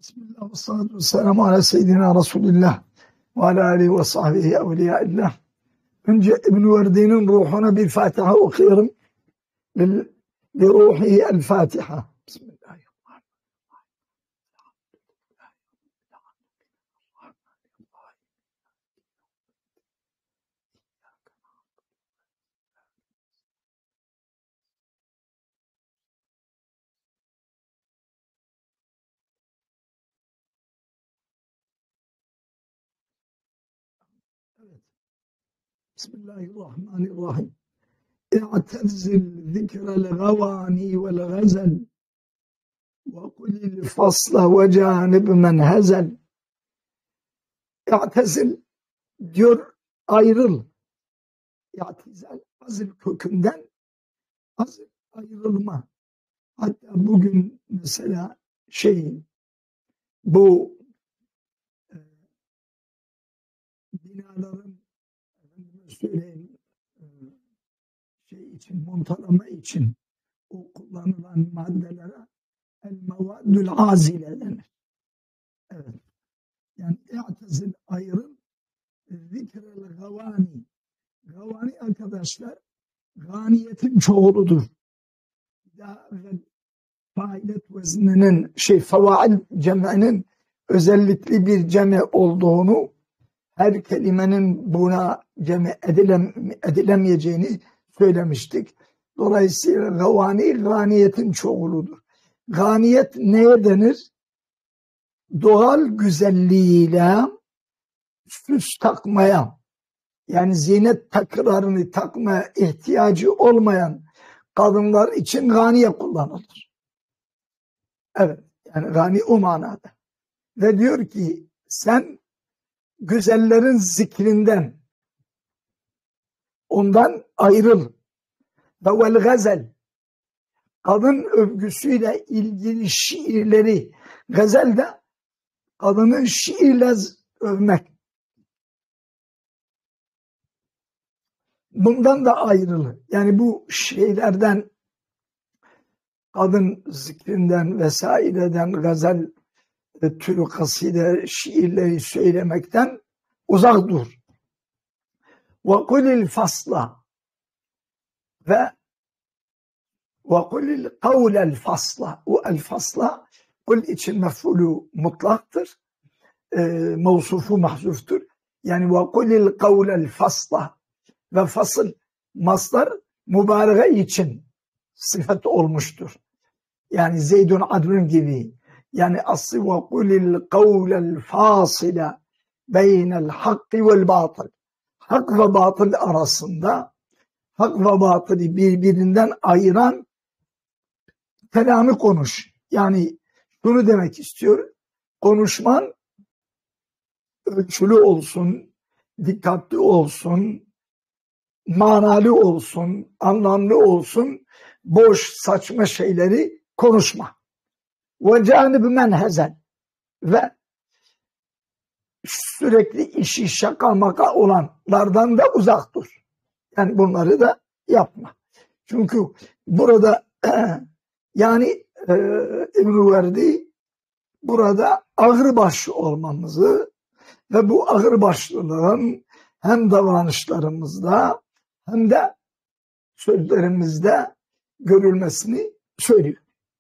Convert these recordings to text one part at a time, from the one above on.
Bismillah ve salatu ve selamu ala seyyidina Resulillah ve ala alihi ve sahbihi evliyaillah. Önce İbn-i Verdi'nin ruhuna bir Fatiha okuyorum. Bi ruhi el Fatiha. Bismillahirrahmanirrahim. Bismillahirrahmanirrahim. İ'tezil zikrel gavani vel gazel ve kulil fasla ve canib men hezel. İ'tezil diyor, ayrıl. İ'tizal azil kökünden, azil ayrılma. Hatta bugün mesela bu binaların söyleyeyim için, montalama için o kullanılan maddelere el mevaddül azile denir. Evet. Yani i'tezil, ayrıl, zikrel gavani. Gavani arkadaşlar ganiyetin çoğuludur. Daha evvel failet vezninin fevail cem'inin özellikli bir cem'e olduğunu, her kelimenin buna cem'e edilemeyeceğini söylemiştik. Dolayısıyla gavani ganiyetin çoğuludur. Ganiyet neye denir? Doğal güzelliğiyle süs takmaya, yani zinet takılarını takmaya ihtiyacı olmayan kadınlar için ganiye kullanılır. Evet, yani gani o manada. Ve diyor ki sen güzellerin zikrinden, ondan ayrıl. Ve vel gazel, kadın övgüsüyle ilgili şiirleri, gazel de kadının şiirle övmek. Bundan da ayrıl. Yani bu şeylerden, kadın zikrinden vesaireden, gazel türü kaside, şiirleri söylemekten uzak dur. Ve kulil fasla ve kulil kavlel fasla. O el fasla, kul için mef'ulü mutlaktır. Mevsufu mahzuftur. Yani ve kulil kavlel fasla. Ve fasıl maslar mübareke için sıfat olmuştur. Yani Zeydun Adrun gibi. Yani aslı ve kulil kavlel fasile beynel hakkı vel batıl. Hak ve batıl arasında, hak ve batılı birbirinden ayıran kelamı konuş. Yani bunu demek istiyor. Konuşman ölçülü olsun, dikkatli olsun, manalı olsun, anlamlı olsun, boş, saçma şeyleri konuşma. Ve canib men hezel, ve sürekli işi şaka maka olanlardan da uzak dur. Yani bunları da yapma. Çünkü burada yani İbn-i Verdi burada ağırbaşlı olmamızı ve bu ağırbaşlılığın hem davranışlarımızda hem de sözlerimizde görülmesini söylüyor.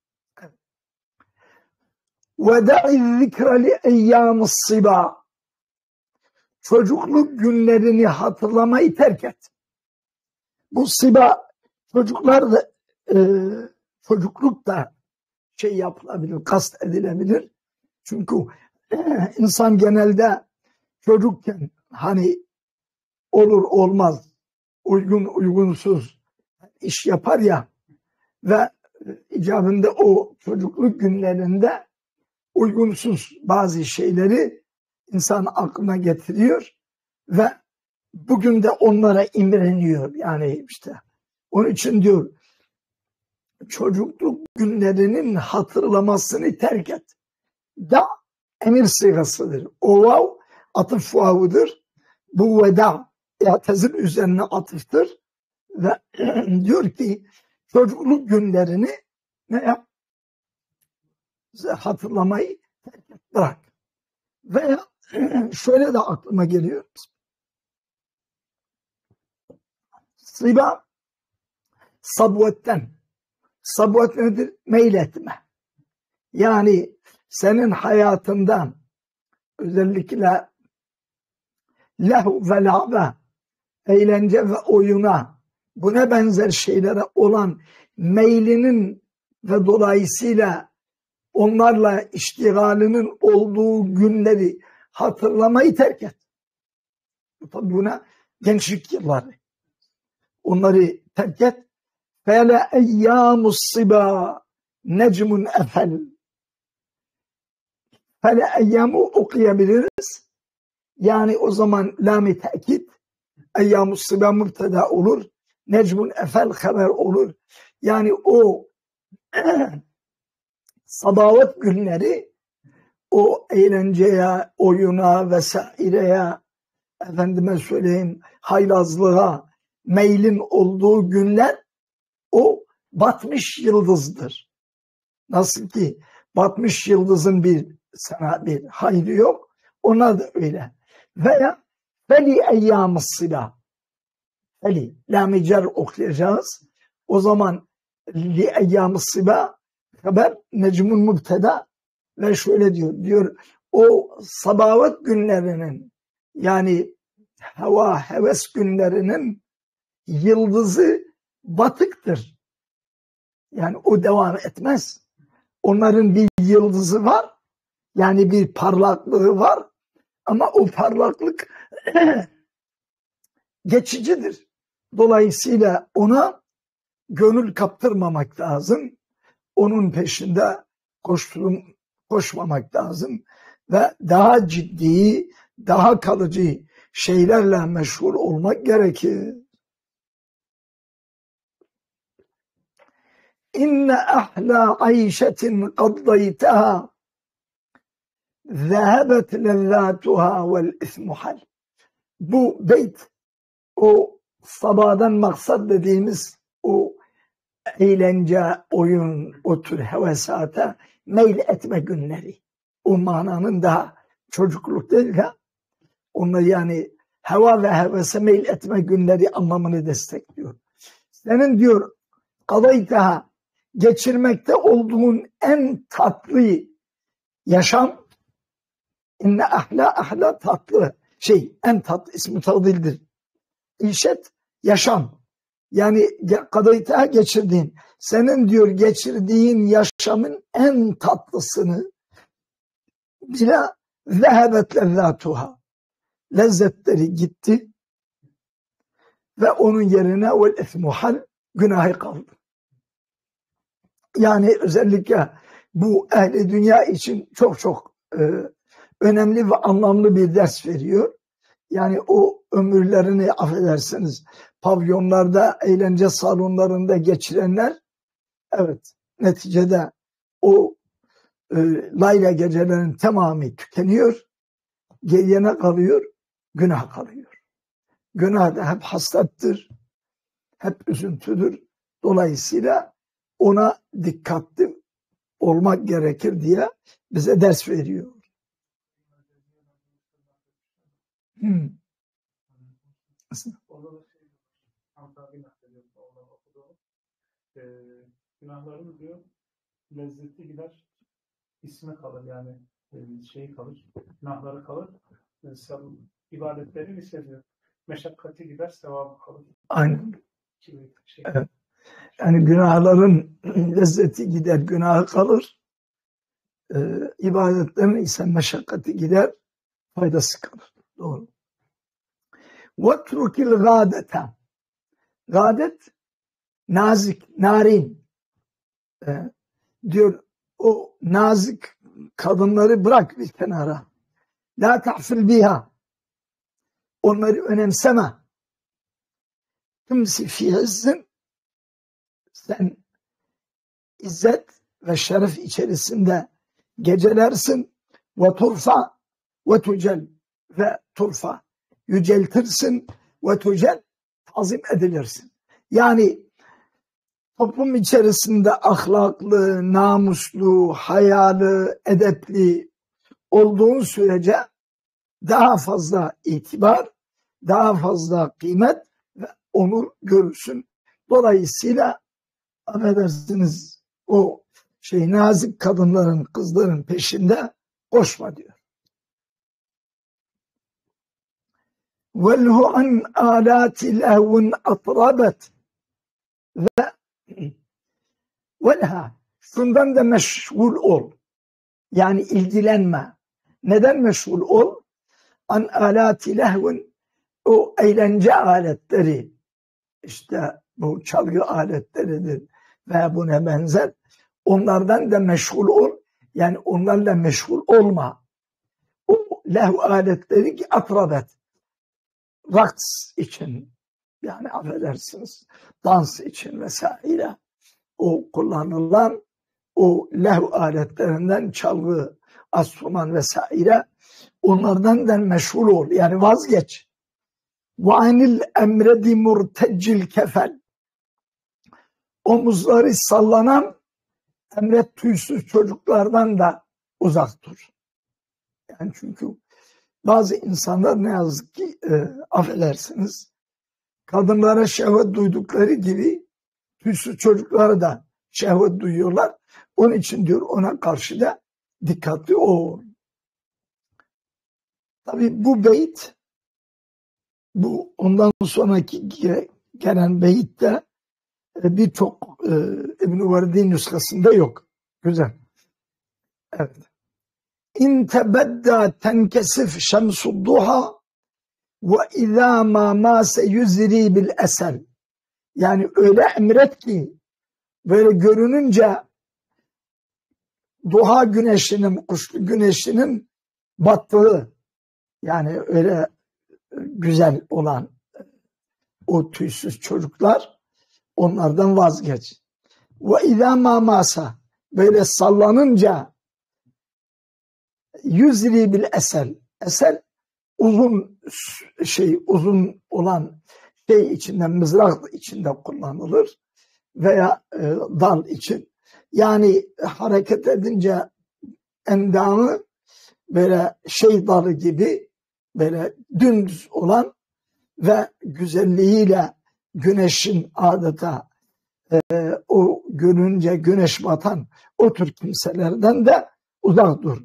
Ve da'i zikra li eyyâmis sibâ. Çocukluk günlerini hatırlamayı terk et. Bu siba, çocuklar da çocukluk da yapılabilir, kast edilebilir. Çünkü insan genelde çocukken hani olur olmaz, uygun uygunsuz iş yapar ya, ve icabında o çocukluk günlerinde uygunsuz bazı şeyleri insan aklına getiriyor ve bugün de onlara imreniyor. Yani işte onun için diyor, çocukluk günlerinin hatırlamasını terk et. Da emir sigasıdır. O vav atıf vavıdır. Bu veda i'tezil üzerine atıftır ve diyor ki çocukluk günlerini ne yap? Hatırlamayı bırak. Veya şöyle de aklıma geliyor. Sıba sabvetten. Sabvet nedir? Meyletme. Yani senin hayatından özellikle lehu ve la'be, eğlence ve oyuna, buna benzer şeylere olan meylinin ve dolayısıyla onlarla iştigalinin olduğu günleri hatırlamayı terk et. Tabi buna gençlik yılları. Onları terk et. Fele eyyamus siba necmun efel. Fele eyyamu okuyabiliriz. Yani o zaman lam-i tekit, eyyamus siba mübteda olur. Necmun efel haber olur. Yani o sabahat günleri o eğlenceye, oyuna vesaireye, efendime söyleyeyim, haylazlığa meylin olduğu günler o batmış yıldızdır. Nasıl ki batmış yıldızın sana bir hayrı yok, ona da öyle. Veya feli eyyâmız silah. Feli, lam-i cer okuyacağız. O zaman li eyyâmız silah haber necmun mübteda ve şöyle diyor o sabahat günlerinin, yani hava heves günlerinin yıldızı batıktır. Yani o devam etmez. Onların bir yıldızı var. Yani bir parlaklığı var. Ama o parlaklık geçicidir. Dolayısıyla ona gönül kaptırmamak lazım. Onun peşinde koşmamak lazım. Ve daha ciddi, daha kalıcı şeylerle meşgul olmak gerekir. İnne ahla ayşetin kaddaytaha zehebet lezzatuha vel ismuhal. Bu beyt o sabahdan maksat dediğimiz o eğlence, oyun, o tür hevesata meyil etme günleri. O mananın daha çocukluk değil ya. Onu yani heva ve hevese meyil etme günleri anlamını destekliyor. Senin diyor kadaytaha geçirmekte olduğun en tatlı yaşam, inne ahla tatlı en tatlı ismi tadildir. İşet yaşam. Yani kadaytaha geçirdiğin, senin diyor geçirdiğin yaşamın en tatlısını bila zehebet lezzatuha. Lezzetleri gitti ve onun yerine vel ismuhal günahı kaldı. Yani özellikle bu ehli dünya için çok çok önemli ve anlamlı bir ders veriyor. Yani o ömürlerini affedersiniz pavyonlarda, eğlence salonlarında geçirenler, evet, neticede o layla gecelerin tamamı tükeniyor. Geriye ne kalıyor? Günah kalıyor. Günah da hep hasrettır, hep üzüntüdür. Dolayısıyla ona dikkatli olmak gerekir diye bize ders veriyor. Günahların diyor lezzeti gider, ismi kalır, yani şeyi kalır, günahları kalır, ibadetleri hissediyor. Meşakkati gider, sevabı kalır. Aynen. Evet. Yani günahların lezzeti gider, günahı kalır. İbadetlerin ise meşakkati gider, faydası kalır. Doğru. وَتْرُكِ الْغَادَةَ. Gâdet, nazik, narin. Diyor, o nazik kadınları bırak bir kenara. La ta'fil biha. Onları önemseme. Kimsi fi izzin, sen izzet ve şeref içerisinde gecelersin. Ve turfa ve tucel, ve turfa yüceltirsin, ve tucel tazim edilirsin. Yani toplum içerisinde ahlaklı, namuslu, hayalı, edepli olduğun sürece daha fazla itibar, daha fazla kıymet ve onur görürsün. Dolayısıyla affedersiniz o nazik kadınların, kızların peşinde koşma diyor. وَلْهُ عَنْ آلَاتِ لَهْوٍ أَطْرَبَتْ ve velha şundan da meşgul ol. Yani ilgilenme. Neden meşgul ol? An alati lehvin, o eğlence aletleri, işte bu çalgı aletleridir veya buna benzer. Onlardan da meşgul ol. Yani onlarla meşgul olma. O lehv aletleri ki atrabet. Raks için, yani affedersiniz, dans için vesaire o kullanılan o lehv aletlerinden çalgı, enstrüman vesaire onlardan da meşgul ol. Yani vazgeç. وَعَنِ الْاَمْرَدِ مُرْتَجِّ الْكَفَلِ omuzları sallanan emret tüysüz çocuklardan da uzak dur. Yani çünkü bazı insanlar ne yazık ki affedersiniz kadınlara şehvet duydukları gibi tüysüz çocuklara da şehvet duyuyorlar. Onun için diyor ona karşı da dikkatli ol. Tabi bu beyt, bu ondan sonraki gelen beyitte birçok İbn-i Verdi nüshasında yok. Güzel. Evet. İn tebedda tenkesif şemsud duha ve izâ mâ mâse yüzri bil esel. Yani öyle emret ki böyle görününce duha güneşinin, kuşlu güneşinin battığı, yani öyle güzel olan o tüysüz çocuklar, onlardan vazgeç. Ve izâ mâ mâsa, böyle sallanınca yüzri bil esel. Esel uzun uzun olan içinde, mızrak içinde kullanılır veya dal için. Yani hareket edince endamı böyle dalı gibi böyle dümdüz olan ve güzelliğiyle güneşin adeta o görünce güneş batan o tür kimselerden de uzak dur.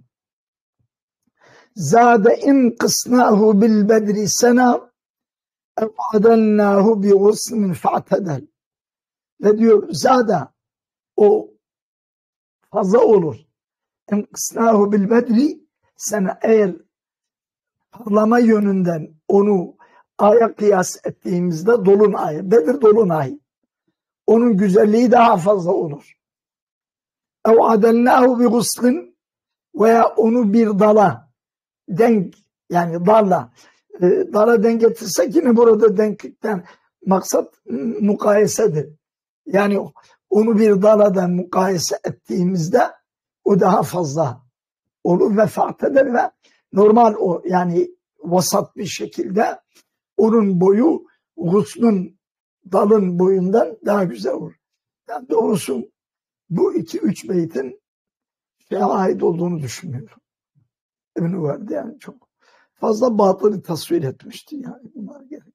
Zade in kısnahu bil bedri sena ev'adennâhu bi gusmin fa'tedel. Ve diyor zada o fazla olur. In kısnahu bil bedri sena, eğer parlama yönünden onu aya kıyas ettiğimizde dolunay, Bedir dolunay, onun güzelliği daha fazla olur. Ev'adennâhu bi guslin, veya onu bir dala denk, yani dala denk getirsek yine burada denklikten maksat mukayesedir. Yani onu bir daladan mukayese ettiğimizde o daha fazla olur ve farklıdır ve normal o, yani vasat bir şekilde onun boyu guslun, dalın boyundan daha güzel olur. Yani doğrusu bu 2-3 beytin ait olduğunu düşünmüyorum. Emin vardı yani, çok fazla batılı tasvir etmişti yani, bunlar gerekiyor.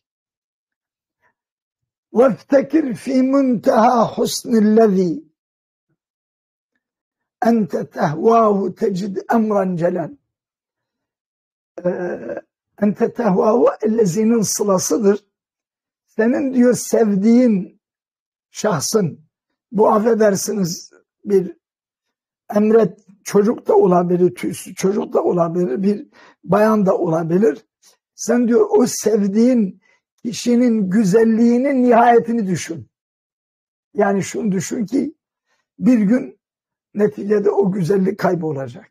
وَافْتَكِرْ فِي مُنْتَهَا حُسْنِ الَّذ۪ي اَنْتَ تَهْوَاهُ تَجِدْ اَمْرًا جَلًا. Ente tehvahu ellezinin sılasıdır. Senin diyor sevdiğin şahsın, bu affedersiniz bir emret çocuk da olabilir, tüysüz çocuk da olabilir, bir bayan da olabilir. Sen diyor o sevdiğin kişinin güzelliğinin nihayetini düşün. Yani şunu düşün ki bir gün neticede o güzellik kaybolacak.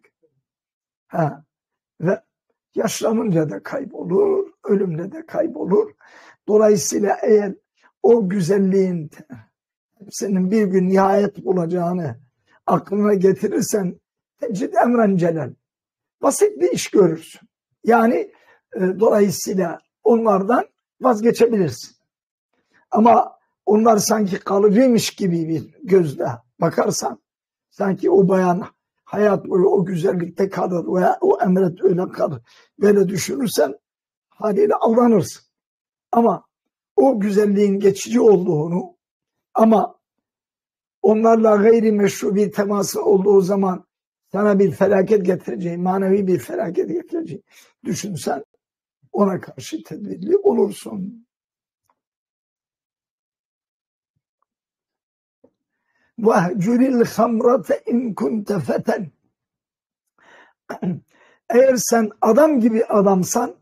Ve yaşlanınca da kaybolur, ölümle de kaybolur. Dolayısıyla eğer o güzelliğin hepsinin bir gün nihayet bulacağını aklına getirirsen tecid emren celal, basit bir iş görürsün. Yani dolayısıyla onlardan vazgeçebilirsin. Ama onlar sanki kalıcıymış gibi bir gözle bakarsan, sanki o bayan hayat boyu o güzellikte kalır veya o emret öyle kalır. Böyle düşünürsen haliyle aldanırsın. Ama o güzelliğin geçici olduğunu ama onlarla gayri meşru bir teması olduğu zaman sana bir felaket getireceği, manevi bir felaket getireceği düşünsen ona karşı tedbirli olursun. وَهْجُرِ الْخَمْرَةَ اِنْ كُنْتَ فَتَنْ Eğer sen adam gibi adamsan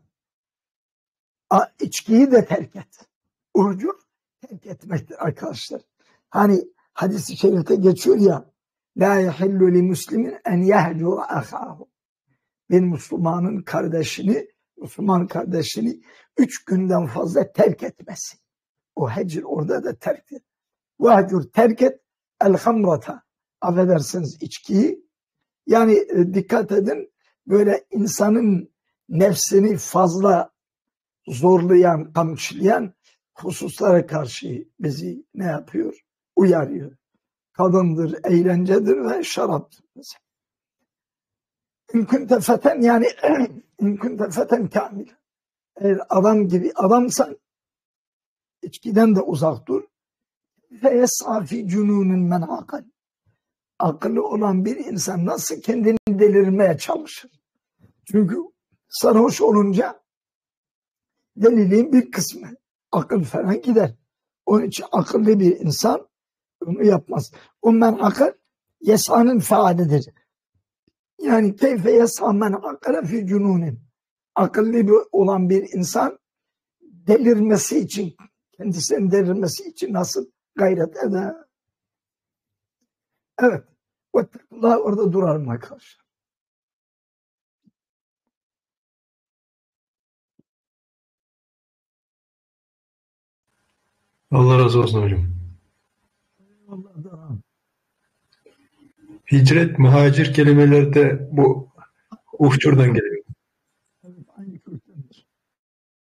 içkiyi de terk et. Uhcur terk etmektir arkadaşlar. Hani hadis-i şerifte geçiyor ya la yahillu li muslimin en yehcura ahahu. Bir Müslüman kardeşini 3 günden fazla terk etmesi. O hecr orada da terktir. Vahcur terk et el hamrata. Affedersiniz içkiyi. Yani dikkat edin böyle insanın nefsini fazla zorlayan, kamçılayan hususlara karşı bizi ne yapıyor? Uyarıyor. Kadındır, eğlencedir ve şaraptır. İnkünte feten yani inkünte feten kamil. Eğer adam gibi adamsan içkiden de uzak dur. Ve yes'afi cununun men akal. Akıllı olan bir insan nasıl kendini delirmeye çalışır? Çünkü sarhoş olunca deliliğin bir kısmı akıl falan gider. Onun için akıllı bir insan onu yapmaz. Ondan akıl yes'anın faalidir. Yani keyfe yes'a men akale fi cununin. Akıllı olan bir insan delirmesi için, kendisinin delirmesi için nasıl gayret eder? Evet. Vettekullah orada duralım arkadaşlar. Allah razı olsun hocam. Allah'tan. Hicret, muhacir kelimeleri de bu uhçurdan geliyor.